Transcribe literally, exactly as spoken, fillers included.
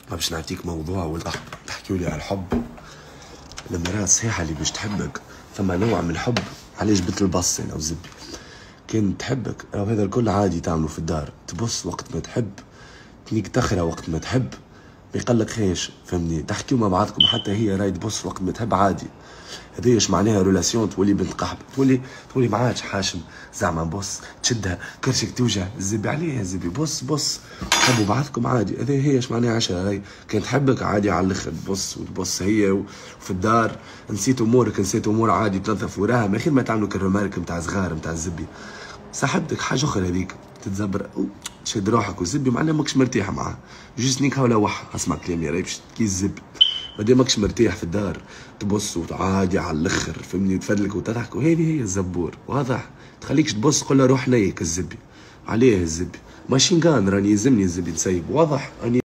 ما باش نعطيك موضوع ولا تحكيوا لي على الحب. المرأة الصحيحة اللي باش تحبك ثم نوع من الحب. علاش جبت البص انا وزبي؟ كان تحبك او هذا الكل عادي تعمله في الدار، تبص وقت ما تحب، تنيك تخرى وقت ما تحب، ما يقلق خيش، فهمني؟ تحكيوا مع بعضكم حتى هي راهي تبص وقت ما تحب عادي. هذه ايش معناها ريلاسيون؟ تولي بنت قحب، تولي تولي معاك حاشم زعما بص تشدها كرشك توجع الزبي عليه الزبي بص بص تحبوا بعضكم عادي. هذه هي ايش معناها عشرة. هاي كانت تحبك عادي على الاخر تبص وتبص هي وفي الدار نسيت امورك نسيت امور عادي تنظف وراها، ما خير ما تعملوا كالرمارك نتاع صغار نتاع الزبي. صاحبتك حاجه اخرى هذيك تتزبر تشد روحك والزبي معناها ماكش مرتاح معاه، جوست نيك هاولا وح اسمع كلامي راهي باش كي الزب مادام ماكش مرتاح في الدار تبص وعادي على الاخر فهمني تفدلك وتضحك، وهذه هي الزبور واضح. تخليكش تبص قول له روح نيك الزبي عليه الزبي ماشين كان راني يلزمني الزبي نسيب واضح. راني